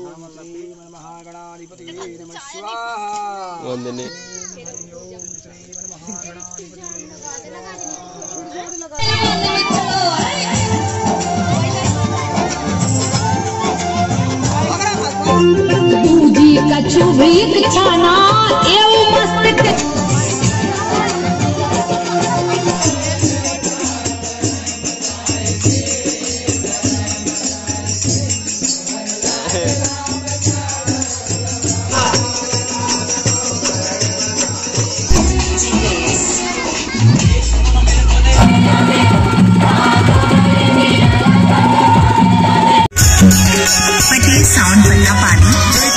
ओम श्री महागणाधिपतये नमः स्वाहा। वंदने ओम श्री महागणाधिपतये पूजी कछु भीख छाना एवं मस्त पटेल साउंड बल्ला पानी।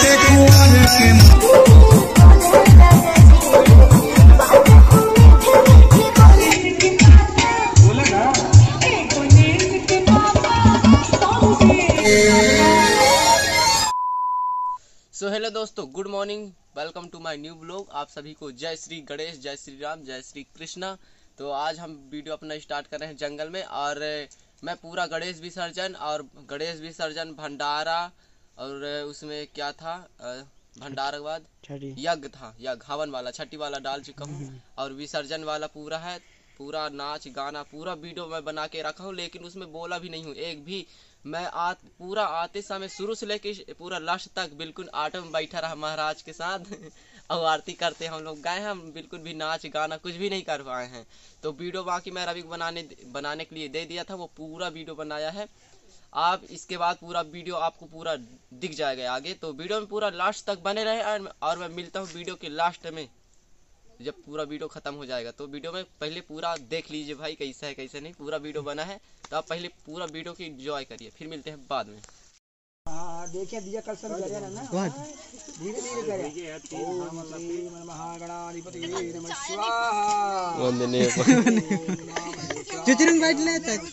सो हेलो दोस्तों, good morning, welcome to my new blog. आप सभी को जय श्री गणेश, जय श्री राम, जय श्री कृष्णा। तो आज हम वीडियो अपना स्टार्ट कर रहे हैं जंगल में, और मैं पूरा गणेश विसर्जन भंडारा, और उसमें क्या था, भंडारा के बाद यज्ञ था, यज्ञ हवन वाला छठी वाला डाल चुका हूँ, और विसर्जन वाला पूरा है। पूरा नाच गाना पूरा वीडियो मैं बना के रखा हूँ, लेकिन उसमें बोला भी नहीं हूँ एक भी। मैं पूरा आते समय शुरू से लेके पूरा लास्ट तक बिल्कुल ऑटो में बैठा रहा महाराज के साथ और आरती करते हम लोग गए हैं। हम बिल्कुल भी नाच गाना कुछ भी नहीं कर पाए हैं। तो वीडियो बाकी मैं रवि बनाने के लिए दे दिया था, वो पूरा वीडियो बनाया है। आप इसके बाद पूरा वीडियो आपको पूरा दिख जाएगा आगे। तो वीडियो में पूरा लास्ट तक बने रहे, और मैं मिलता हूँ वीडियो के लास्ट में जब पूरा वीडियो खत्म हो जाएगा। तो वीडियो में पहले पूरा देख लीजिए भाई, कैसा है कैसे नहीं। पूरा वीडियो बना है तो आप पहले पूरा वीडियो की एंजॉय करिए, फिर मिलते हैं बाद में। देखिए दिया कल सब करे ना, धीरे धीरे करे। ओम श्री महागणाधिपतये नमः स्वाहा। वंदने चुचुरंग बैठ ले तक।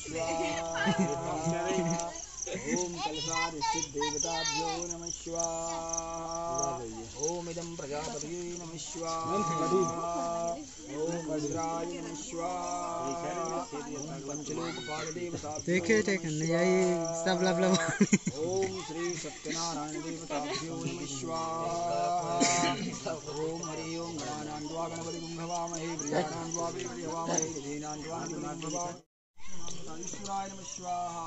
ओम कलशाधिष्ठित देवताभ्यो नमः स्वाहा। ओम इदं प्रजापतये नमः स्वाहा। ओम वज्राय नमः स्वाहा। ओम पंचलोकपाल देवताभ्यो देखे सब लब ओम श्री सत्यनारायण देवताभ्यो नमः स्वाहा। ओम हरि ओम गणानां त्वा गणपतिं भवामहे, प्रियाणां त्वा प्रियवामहे, गजेनां त्वा गणपतिं ईश्वराय नमः स्वाहा।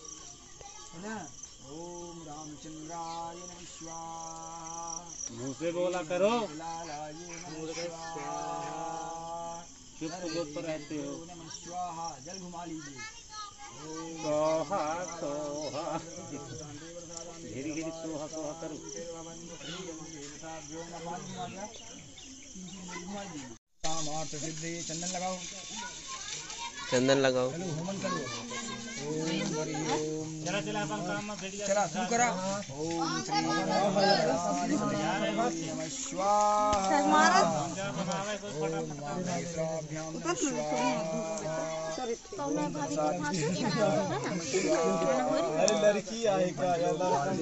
ओम रामचंद्राय नमः स्वाहा। मुंह से बोला करो, लालाय नमः स्वाहा। चुप गोद पर रहते हो। नमः स्वाहा। जल घुमा लीजिए। सोहा सोहा, धीरे धीरे सोहा सोहा करो। चंदन लगाओ, चंदन लगाओ। चलो होमन करो। ओम हरि ओम। चला चला अपन काम में बैठ जा। चला शुरू करा। ओम श्री नमः स्वाहा। बनावे कोई फटाफट नेत्राभ्याम नमः स्वाहा। अरे लड़की आएगा यार,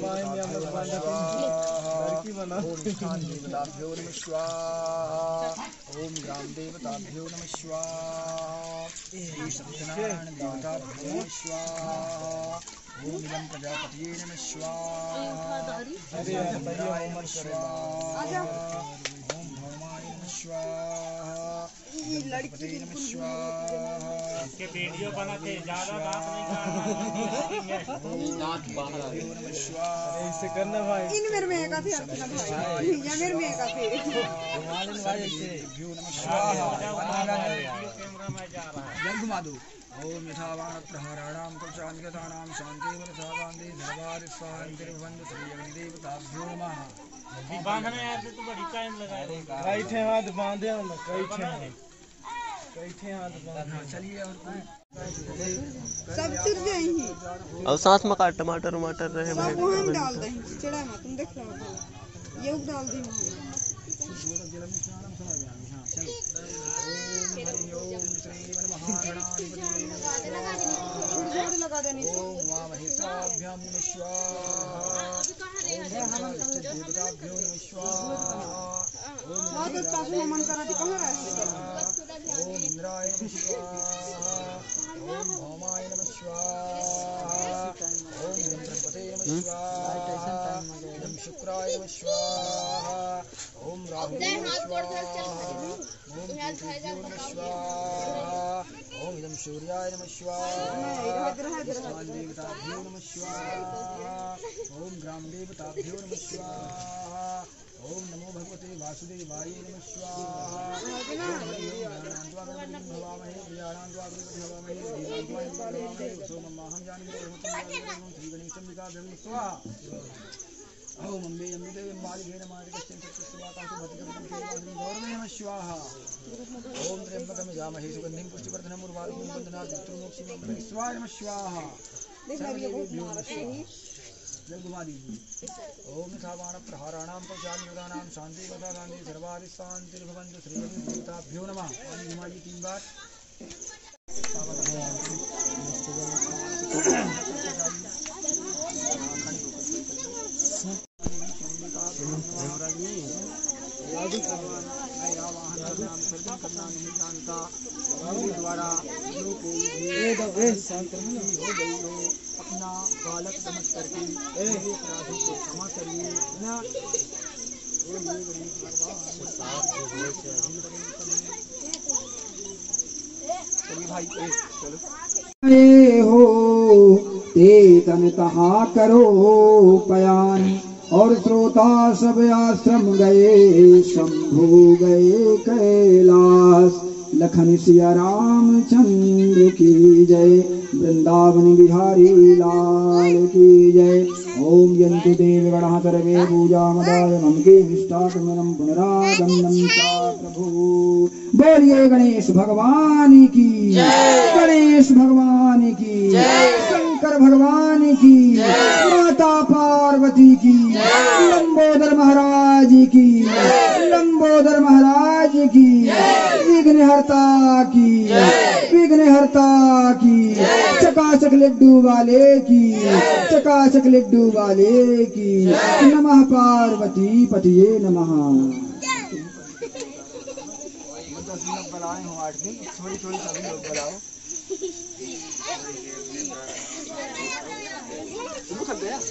लड़की बना। ओम देवताभ्यो नमः स्वाहा। ओम ग्राम देवताभ्यो नमः स्वाहा। श्री सत्यनारायण देवताभ्यो नमः स्वाहा। ओम इदं प्रजापतये नमः स्वाहा। अरे यार इंद्राय नमः स्वाहा। ओम भौमाय नमः स्वाहा। गणपतये नमः स्वाहा। के वीडियो बनाते ज्यादा बात नहीं करना। नमः स्वाहा। ऐसे करना भाई। इन मेरे में का थे अपना भाई, या मेरे में का थे। देवताभ्यो नमः स्वाहा। कैमरा में जा रहा है। जल घुमा दो। ओम यथावान प्रहाराणां कवचान्यतानां शान्तिर्वरसावान्ति सर्वारि स्वान्तिर्भवन्तु श्री अग्निदेवताभ्यो नमः। बांधने यार तो बड़ी टाइम लगाएगा। कई ठे हाथ बांधे हम, कई ठे हाथ बांधे। चलिए और सब सिर जाएंगी, और साथ में का टमाटर वमाटर रहे सब वहाँ में डाल देंगे। चिड़ा मत, तुम देख लो ये डाल दी चलो। ओम हरि ओम श्री महागणाधिपतये नमः। लगा देनी। ओम वामहेताभ्यां नमः स्वाहा। ओम देवताभ्यो नमः स्वाहा। बहुत अच्छा से मन करा थी कहाँ रहे। ओम इंद्राय नमः स्वाहा। ओम भौमाय नमः स्वाहा। ओम गणपतये नमः स्वाहा। शुक्राय नमः स्वाहा ओम राहु नमः स्वाहा ओम केतुभ्यो नमः स्वाहा ओम इदं सूर्याय नमः स्वाहा स्थान देवताभ्यो नमः स्वाहा ओम ग्राम देवताभ्यो नमः स्वाहा ओम नमो भगवते वासुदेवाय नमः स्वाहा ओम हरि ओम ज्ञानान्वा गणपतिं भवामहे प्रियाणान्वा गणपतिं भवामहे दीनान्वा भवामहे सोममाहं जानकी ओम श्री गणेशम्बिकाभ्यं स्वाहा ओम अम्बे अम्बिके अम्बालिके नमः कश्चित् भद्रकं गौरवे नमः स्वाहा ओम त्र्यंबकं यजामहे सुगन्धिं पुष्टिवर्धनम् उर्वारुकं वन्दनात् मृत्युर्मोक्षीयं स्वाहा नमः स्वाहा सर्वदेवेभ्यो नमः स्वाहा जल घुमा दीजिए ओम सावाण प्रहाराणां प्रजानिदानां शांति वदानां सर्वादि शांतिर्भवन्तु श्री देवताभ्यो नमः पानी घुमाइए 3 बार करना नहीं जानता द्वारा जो कोई अपना बालक समझ करके अपराधों को क्षमा करिए ना चलिए भाई चलो हो ते तन तहा करो पयान और श्रोता सब आश्रम गए शंभु गए कैलाश लखन सिया रामचंद्र की जय वृंदावन बिहारी लाल की जय ओम यन्तु देव गणः सर्वे पूजा मदाय ममके विष्टात्मनं पुनरागमनं चा प्रभु बोलिए गणेश भगवान की गणेश भगवान की शंकर भगवान की माता पार्वती की लंबोदर महाराज की लंबोदर महाराज की विघ्नहर्ता की चकाचक लड्डू वाले की चकाचक लड्डू वाले की नमः पार्वती पतिये नमः 10 लोग बुलाए हो 8 दिन थोड़ी थोड़ी सभी लोग बुलाओ शुरू कर दिया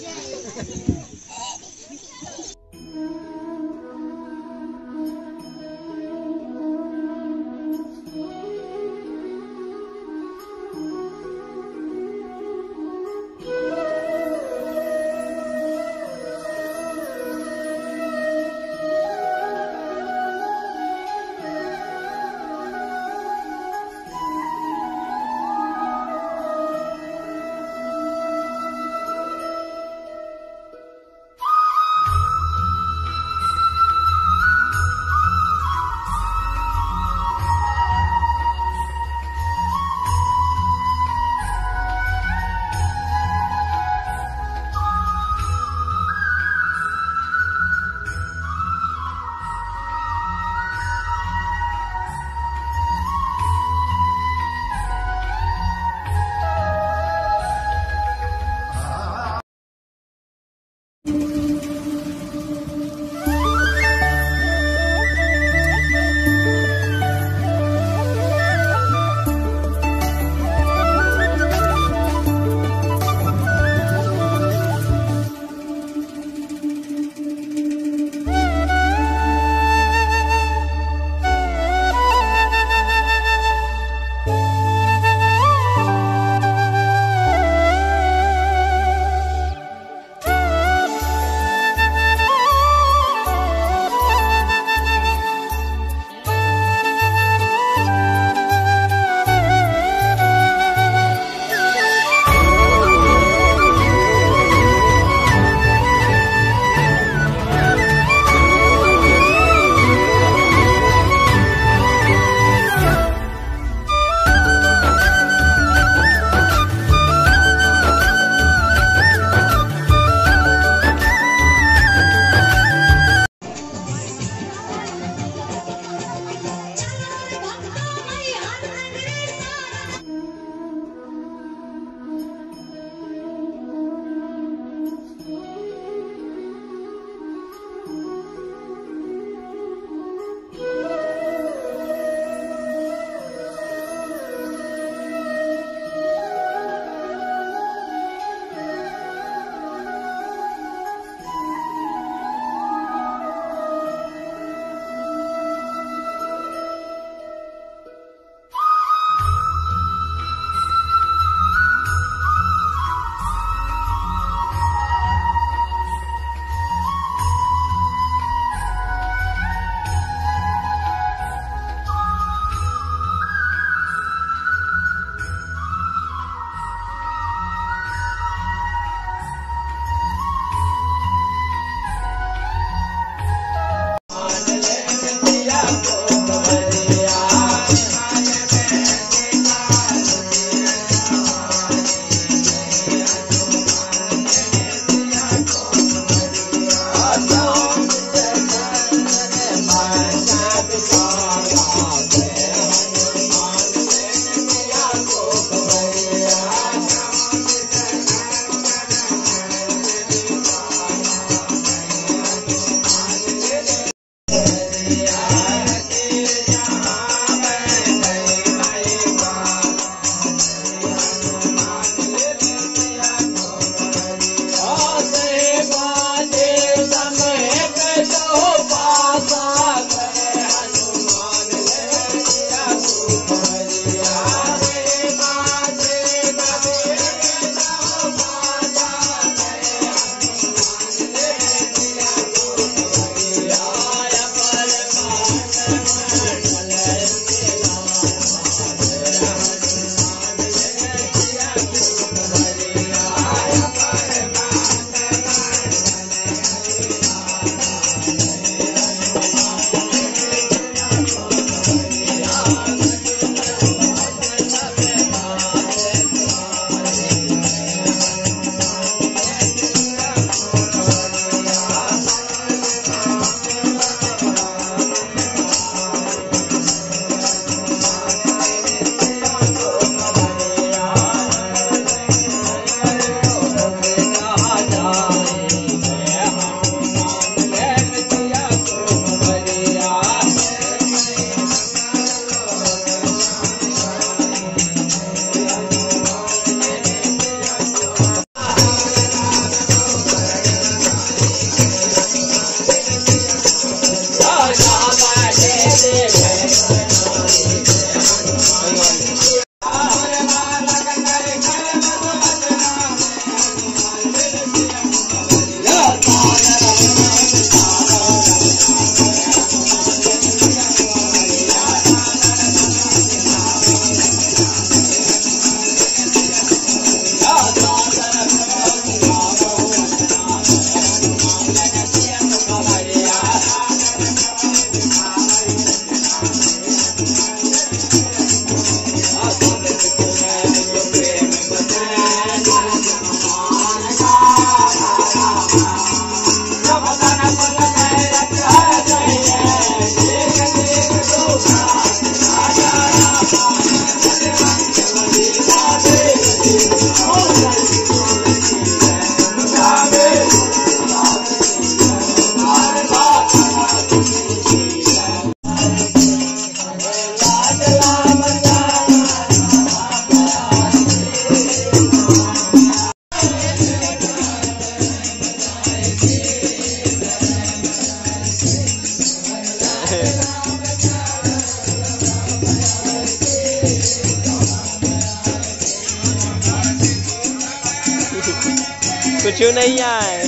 क्यों नहीं आए?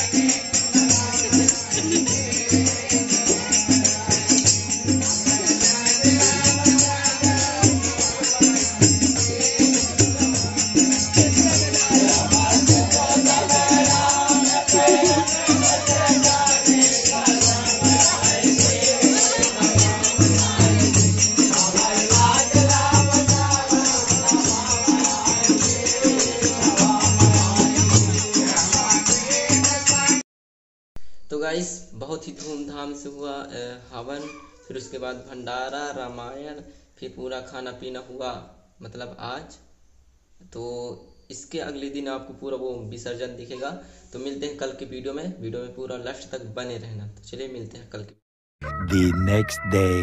तो गाइस बहुत ही धूमधाम से हुआ हवन, फिर उसके बाद भंडारा, रामायण, फिर पूरा खाना पीना हुआ मतलब आज। तो इसके अगले दिन आपको पूरा वो विसर्जन दिखेगा। तो मिलते हैं कल की वीडियो में पूरा लास्ट तक बने रहना। तो चलिए मिलते हैं कल के The next day.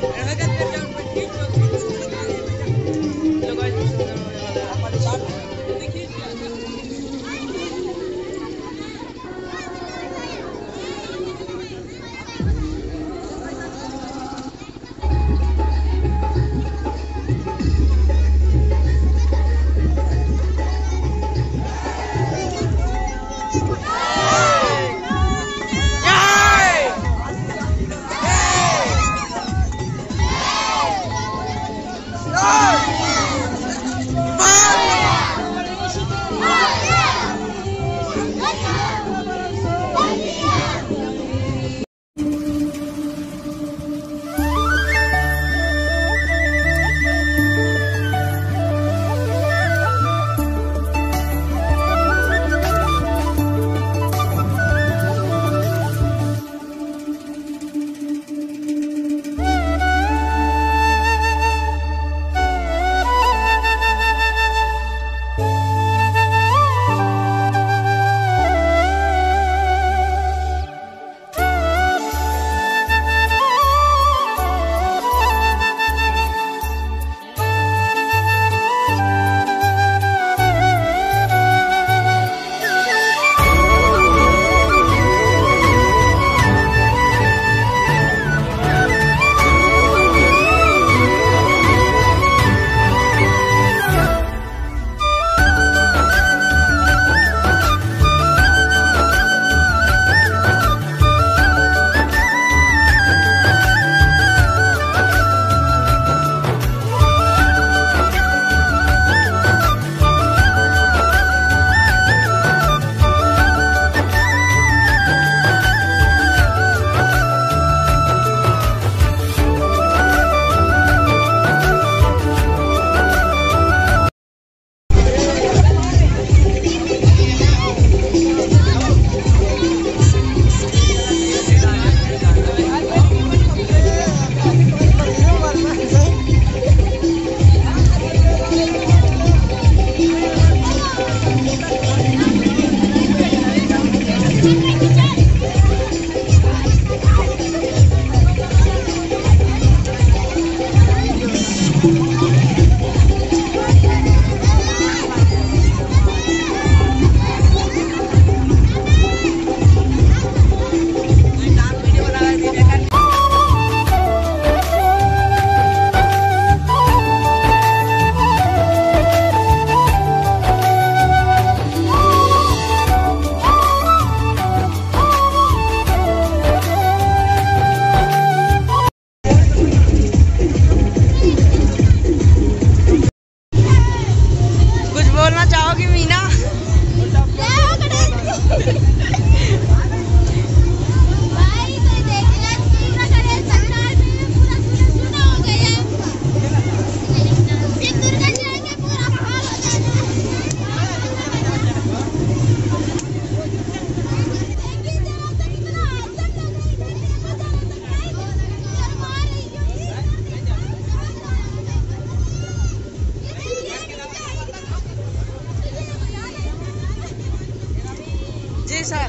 सर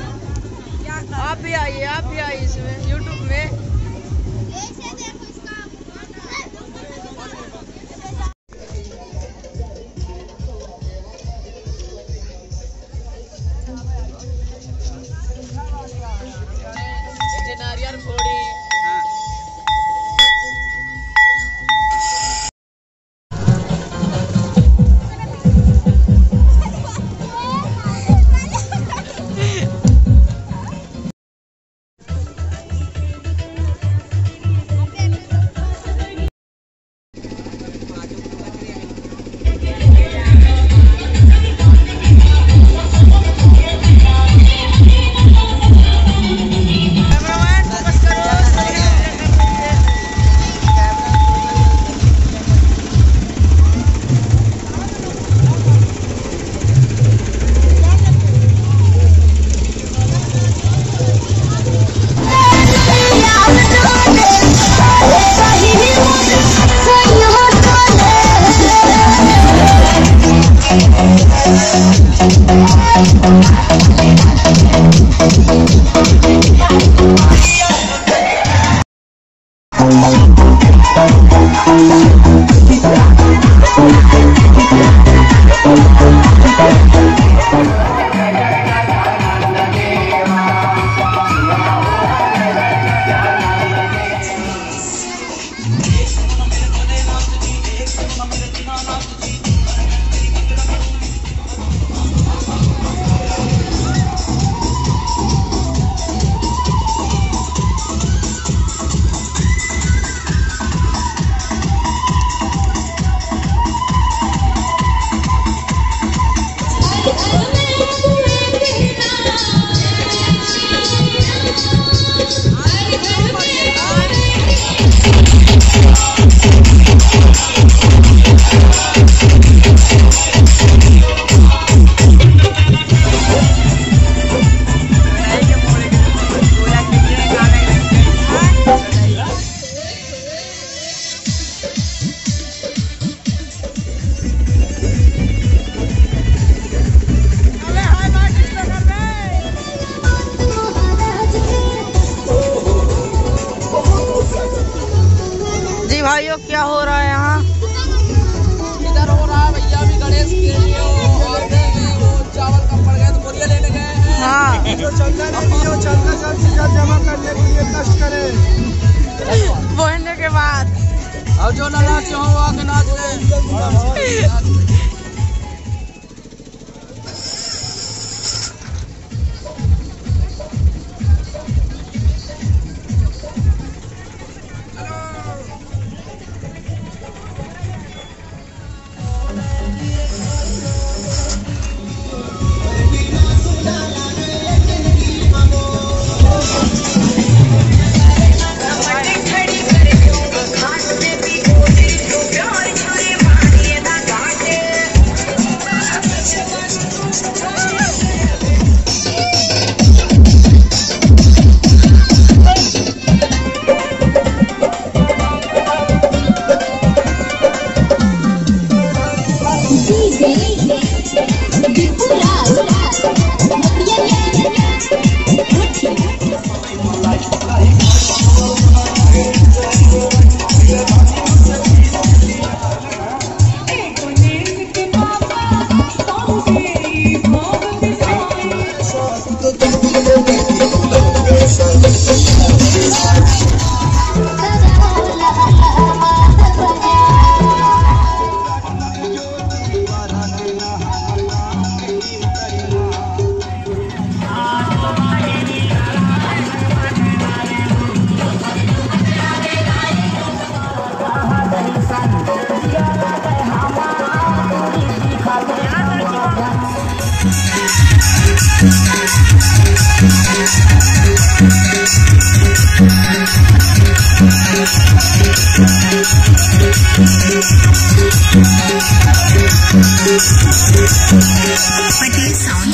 आप भी आइए इसमें यूट्यूब में। नारियल फोड़ी भाइयों क्या हो रहा है यहाँ? इधर हो रहा है भैया अभी गणेश के लिए और वो चावल कम पड़ गए तो बोरिया लेने गए हैं। हाँ जो चलता नहीं जो चलता जल्द से जल्द जमा करने के लिए कष्ट करे। बोलने के बाद और जो ना नाच हो वो आके नाच ले। Patel sound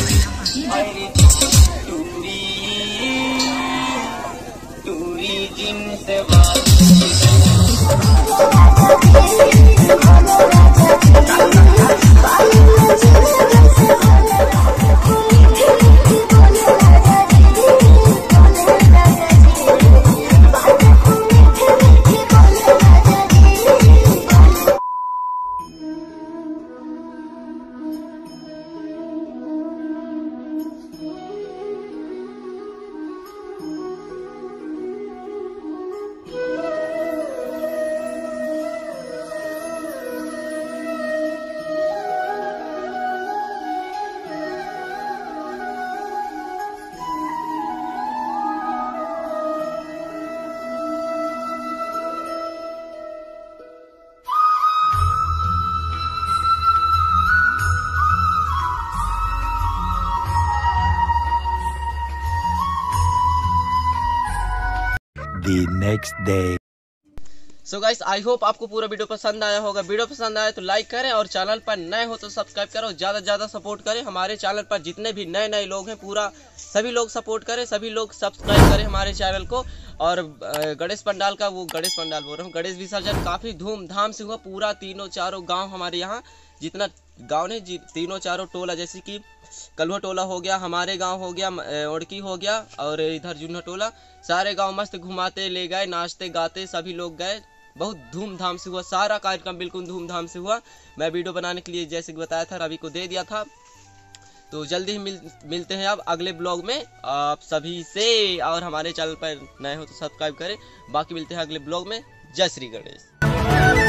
the next day. So guys I hope आपको पूरा वीडियो पसंद आया होगा। वीडियो पसंद आया तो लाइक करें और चैनल पर नए हो तो सब्सक्राइब करो। ज़्यादा से ज़्यादा सपोर्ट करें। हमारे चैनल पर जितने भी नए नए लोग हैं पूरा सभी लोग सपोर्ट करें, सभी लोग सब्सक्राइब करें हमारे चैनल को। और गणेश पंडाल का वो गणेश पंडाल बोल रहा हूँ, गणेश विसर्जन काफ़ी धूमधाम से हुआ। पूरा तीनों चारों गाँव हमारे यहाँ जितना गाँव ने तीनों चारों टोला, जैसे कि कलुआ टोला हो गया, हमारे गांव हो गया, ओड़की हो गया और इधर जुन्ना टोला, सारे गांव मस्त घुमाते ले गए, नाचते गाते सभी लोग गए। बहुत धूमधाम से हुआ, सारा कार्यक्रम बिल्कुल धूमधाम से हुआ। मैं वीडियो बनाने के लिए जैसे कि बताया था रवि को दे दिया था। तो जल्दी ही मिलते हैं अब अगले ब्लॉग में आप सभी से, और हमारे चैनल पर नए हो तो सब्सक्राइब करें। बाकी मिलते हैं अगले ब्लॉग में। जय श्री गणेश।